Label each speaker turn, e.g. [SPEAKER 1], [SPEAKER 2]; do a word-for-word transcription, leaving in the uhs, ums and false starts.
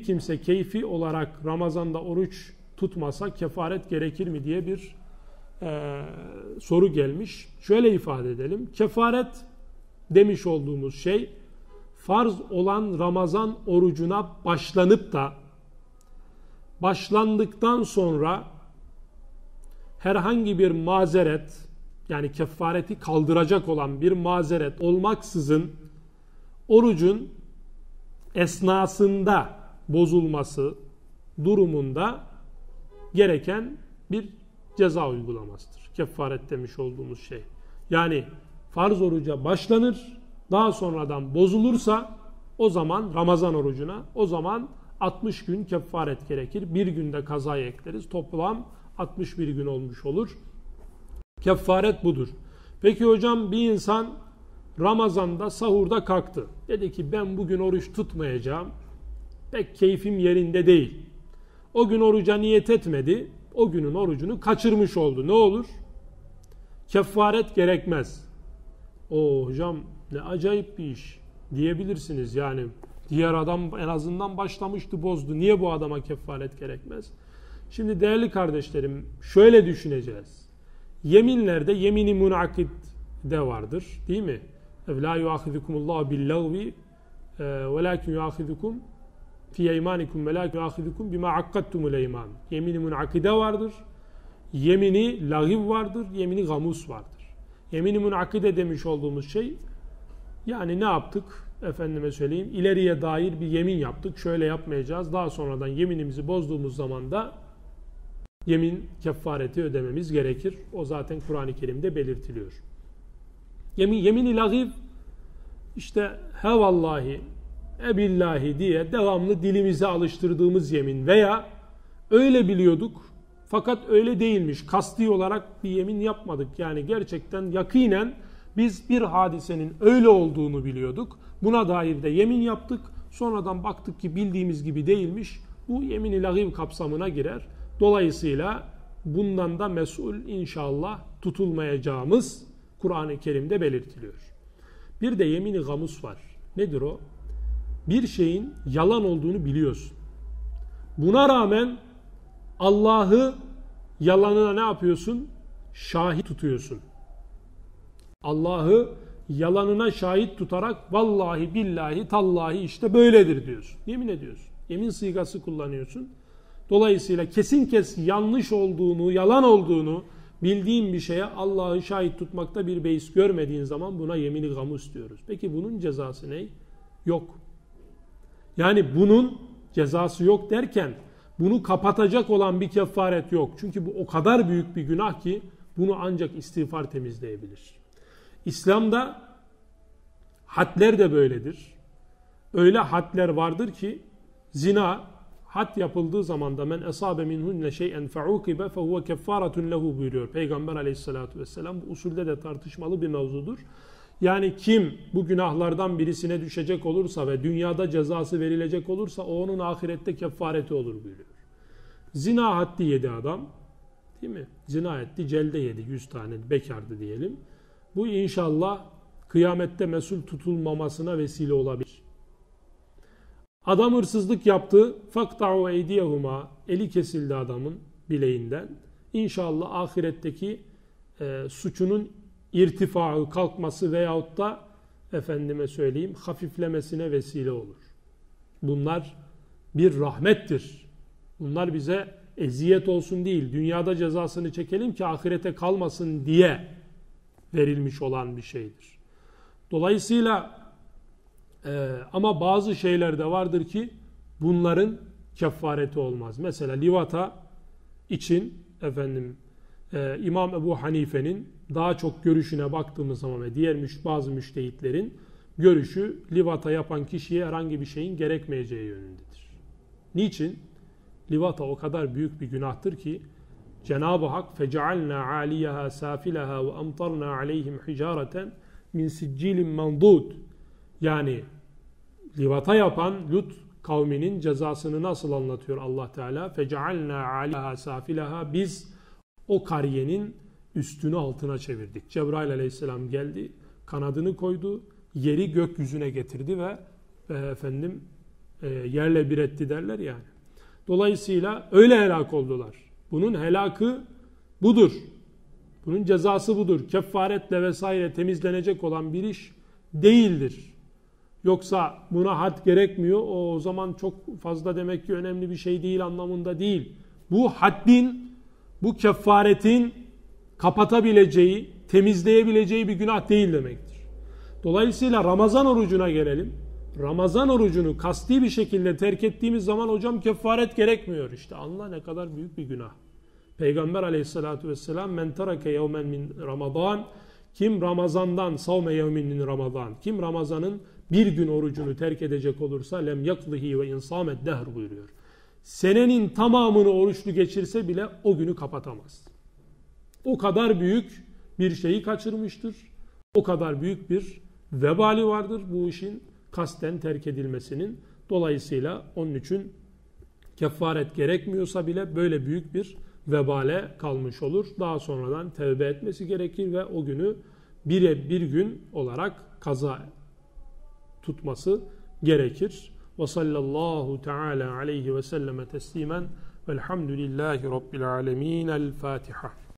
[SPEAKER 1] kimse keyfi olarak Ramazan'da oruç tutmasa kefaret gerekir mi diye bir e, soru gelmiş. Şöyle ifade edelim. Kefaret demiş olduğumuz şey, farz olan Ramazan orucuna başlanıp da başlandıktan sonra herhangi bir mazeret, yani kefareti kaldıracak olan bir mazeret olmaksızın orucun esnasında bozulması durumunda gereken bir ceza uygulamasıdır. Kefaret demiş olduğumuz şey. Yani farz oruca başlanır, daha sonradan bozulursa o zaman Ramazan orucuna, o zaman altmış gün kefaret gerekir. Bir günde kazaya ekleriz. Toplam altmış bir gün olmuş olur. Kefaret budur. Peki hocam, bir insan Ramazan'da sahurda kalktı. Dedi ki ben bugün oruç tutmayacağım. Pek keyfim yerinde değil. O gün oruca niyet etmedi. O günün orucunu kaçırmış oldu. Ne olur? Kefaret gerekmez. O hocam ne acayip bir iş diyebilirsiniz. Yani diğer adam en azından başlamıştı, bozdu. Niye bu adama kefaret gerekmez? Şimdi değerli kardeşlerim, şöyle düşüneceğiz. Yeminlerde yemini münakid de vardır. Değil mi? La yuahidukumullahu billagvi velakin yuahidukum fi eymanikum velakin yuahidukum bima akkattumul eyman. Yemini münakide vardır. Yemini lagiv vardır. Yemini gamus vardır. Yemini münakide demiş olduğumuz şey, yani ne yaptık? Efendime söyleyeyim, ileriye dair bir yemin yaptık. Şöyle yapmayacağız. Daha sonradan yeminimizi bozduğumuz zaman da yemin kefareti ödememiz gerekir. O zaten Kur'an-ı Kerim'de belirtiliyor. Yemin, yemin-i lagiv, işte he vallahi, e billahi diye devamlı dilimize alıştırdığımız yemin veya öyle biliyorduk fakat öyle değilmiş, kasti olarak bir yemin yapmadık. Yani gerçekten yakinen biz bir hadisenin öyle olduğunu biliyorduk. Buna dair de yemin yaptık. Sonradan baktık ki bildiğimiz gibi değilmiş. Bu yemin-i lagiv kapsamına girer. Dolayısıyla bundan da mesul inşallah tutulmayacağımız Kur'an-ı Kerim'de belirtiliyor. Bir de yemin-i gamus var. Nedir o? Bir şeyin yalan olduğunu biliyorsun. Buna rağmen Allah'ı yalanına ne yapıyorsun? Şahit tutuyorsun. Allah'ı yalanına şahit tutarak vallahi billahi tallahi işte böyledir diyorsun. Yemin ediyorsun. Yemin sigası kullanıyorsun. Dolayısıyla kesin kes yanlış olduğunu, yalan olduğunu bildiğin bir şeye Allah'ı şahit tutmakta bir beis görmediğin zaman buna yemin-i gamus diyoruz. Peki bunun cezası ne? Yok. Yani bunun cezası yok derken bunu kapatacak olan bir kefaret yok. Çünkü bu o kadar büyük bir günah ki bunu ancak istiğfar temizleyebilir. İslam'da hadler de böyledir. Öyle hadler vardır ki zina had yapıldığı zaman da men esabe minhunne şey'en fa'ukibe fehuve keffaratun lehu buyuruyor Peygamber aleyhissalatu vesselam. Bu usulde de tartışmalı bir mevzudur. Yani kim bu günahlardan birisine düşecek olursa ve dünyada cezası verilecek olursa o onun ahirette kefareti olur buyuruyor. Zina haddi yedi adam. Değil mi? Zina etti, celde yedi. Yüz tane bekardı diyelim. Bu inşallah kıyamette mesul tutulmamasına vesile olabilir. Adam hırsızlık yaptı. Fakta'u eydiyehuma. Eli kesildi adamın bileğinden. İnşallah ahiretteki e, suçunun irtifaı, kalkması veyahut da efendime söyleyeyim hafiflemesine vesile olur. Bunlar bir rahmettir. Bunlar bize eziyet olsun değil, dünyada cezasını çekelim ki ahirete kalmasın diye verilmiş olan bir şeydir. Dolayısıyla e, ama bazı şeyler de vardır ki bunların kefareti olmaz. Mesela livata için efendim e, İmam Ebu Hanife'nin daha çok görüşüne baktığımız zaman ve diğer müş, bazı müştehitlerin görüşü livata yapan kişiye herhangi bir şeyin gerekmeyeceği yönündedir. Niçin? Livata o kadar büyük bir günahtır ki Cenab-ı Hak فَجَعَلْنَا عَالِيَهَا سَافِلَهَا وَأَمْطَرْنَا عَلَيْهِمْ حِجَارَةً مِنْ سِجِّيلٍ مَنْضُودٍ. Yani livata yapan Lut kavminin cezasını nasıl anlatıyor Allah Teala? فَجَعَلْنَا عَالِيَهَا سَافِلَهَا. Biz o kariyenin üstünü altına çevirdik. Cebrail aleyhisselam geldi, kanadını koydu, yeri gökyüzüne getirdi ve, ve efendim e, yerle bir etti derler yani. Dolayısıyla öyle helak oldular. Bunun helakı budur. Bunun cezası budur. Kefaretle vesaire temizlenecek olan bir iş değildir. Yoksa buna had gerekmiyor. O, o zaman çok fazla demek ki önemli bir şey değil anlamında değil. Bu haddin, bu kefaretin kapatabileceği, temizleyebileceği bir günah değil demektir. Dolayısıyla Ramazan orucuna gelelim. Ramazan orucunu kasti bir şekilde terk ettiğimiz zaman hocam kefaret gerekmiyor. İşte anla ne kadar büyük bir günah. Peygamber aleyhissalatu vesselam men terake yevmen min Ramazan, kim Ramazan'dan savme yevmin min Ramazan, kim Ramazan'ın bir gün orucunu terk edecek olursa lem yaklihi ve insamet dehr buyuruyor. Senenin tamamını oruçlu geçirse bile o günü kapatamaz. O kadar büyük bir şeyi kaçırmıştır. O kadar büyük bir vebali vardır bu işin kasten terk edilmesinin. Dolayısıyla onun için kefaret gerekmiyorsa bile böyle büyük bir vebale kalmış olur. Daha sonradan tevbe etmesi gerekir ve o günü bire bir gün olarak kaza tutması gerekir. Ve sallallahu teala aleyhi ve selleme teslimen velhamdülillahi rabbil alemin. El Fatiha.